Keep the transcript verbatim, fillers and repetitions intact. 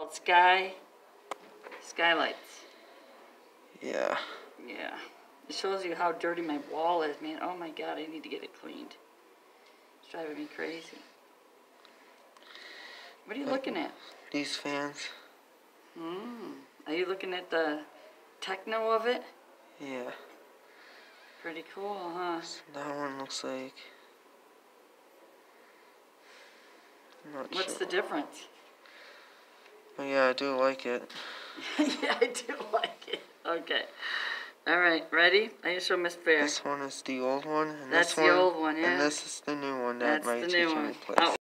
called Sky Skylights. Yeah. Yeah. It shows you how dirty my wall is, man. Oh my God, I need to get it cleaned. It's driving me crazy. What are you looking at? These fans. Hmm. Are you looking at the techno of it? Yeah. Pretty cool, huh? So that one looks like... I'm not What's sure. the difference? Oh yeah, I do like it. Yeah, I do like it. Okay. All right, ready? I need to show Miss Fair. This one is the old one, and That's this one, the old one, yeah. and this is the new one that That's my the new teacher one. replaced.